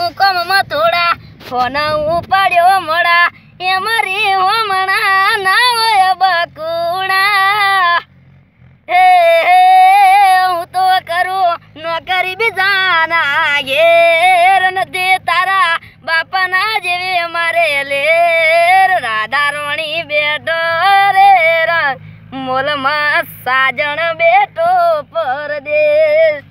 કોમમાં થોડા ફોન ઉપાડ્યો મોડા એ મારી હોમણા ના હોય બકુણા હે હું તો કરું નોકરી બીજાના ઘેર નથી તારા બાપાના જેવી મારે લેર રાધા રોણી બેઠો રે રંગ મોલમાં સાજણ બેઠો પરદેશ